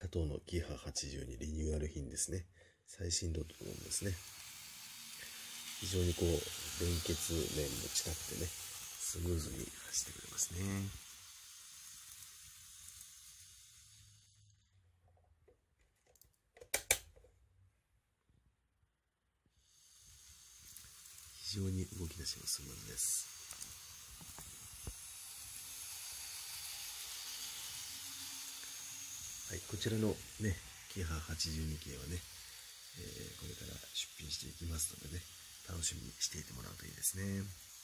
トーのキハ82リニューアル品ですね。最新度と思うんですね。非常にこう連結面も近くてね、スムーズに走ってくれますね。非常に動き出しもスムーズです。はい、こちらのね、キハ82系はね、これから出品していきますのでね、楽しみにしていてもらうといいですね。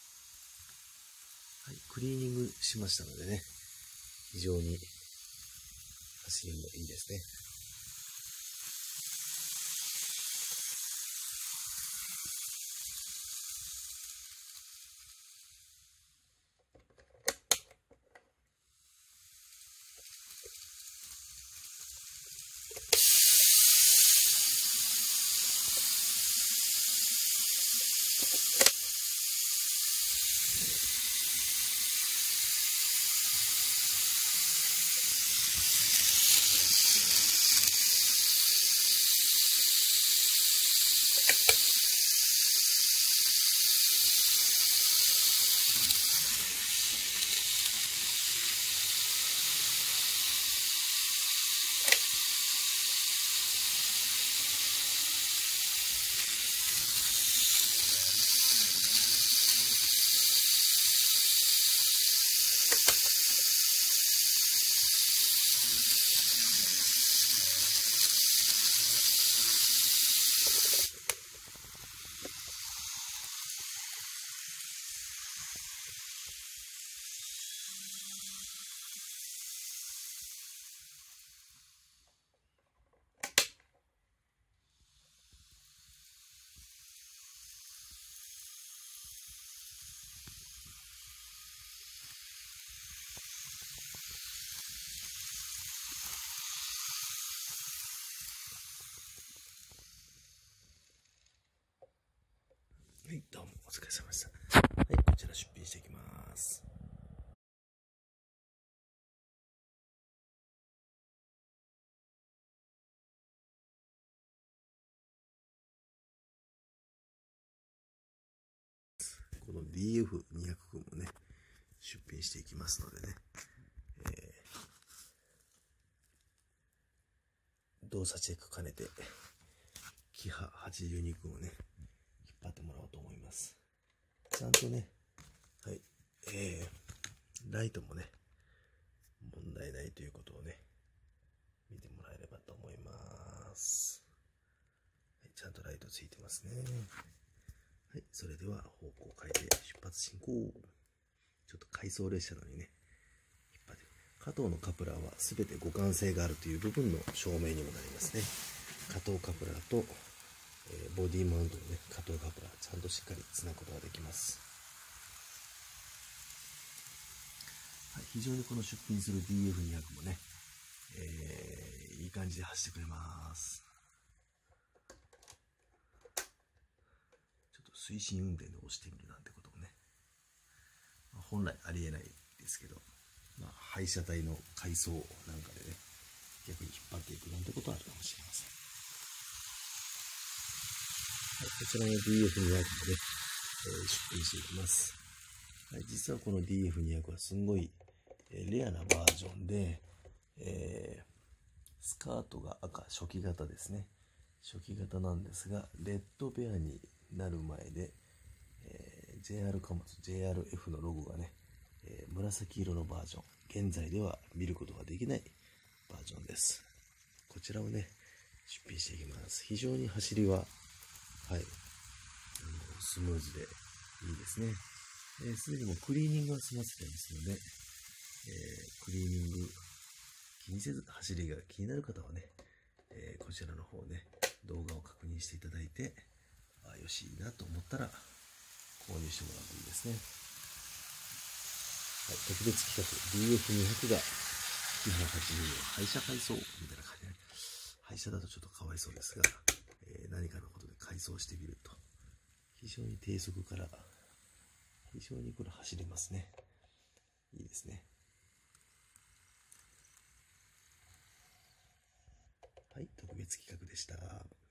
はい、クリーニングしましたのでね、非常に走りもいいですね。はい、どうもお疲れ様でした。はい、こちら出品していきます。この DF200 君もね、出品していきますのでね、動作チェック兼ねて、キハ82君をね、引っ張ってもらおうと思います。ちゃんとね、はい、ライトもね、問題ないということをね、見てもらえればと思います。はい、ちゃんとライトついてますね。はい、それでは方向を変えて出発進行。ちょっと回送列車なのにね、引っ張って。加藤のカプラーは全て互換性があるという部分の証明にもなりますね。加藤カプラーと、ボディマウントのね、加藤カプラー、ちゃんとしっかりつなぐことができます。はい、非常にこの出品する DF200 もね、いい感じで走ってくれます。ちょっと推進運転で押してみるなんてこともね、本来ありえないですけど、廃車体の改装なんかでね、逆に引っ張っていくなんてことはあるかもしれません。はい、こちらの DF200 もね、出品していきます。はい、実はこの DF200 はすんごい、レアなバージョンで、スカートが赤、初期型ですね。初期型なんですが、レッドベアになる前で、JR 貨物、JRF のロゴがね、紫色のバージョン、現在では見ることができないバージョンです。こちらをね、出品していきます。非常に走りは、はい、スムーズでいいですね。すでにもうクリーニングは済ませてますので、クリーニング気にせず走りが気になる方はね、こちらの方ね、動画を確認していただいて、よし、いいなと思ったら購入してもらうといいですね。はい、特別企画 DF200 がキハ80の廃車改装みたいな感じで、ね、廃車だとちょっとかわいそうですが、何かのことで改装してみると、非常に低速から非常にこれ走れますね。いいですね。 はい、特別企画でした。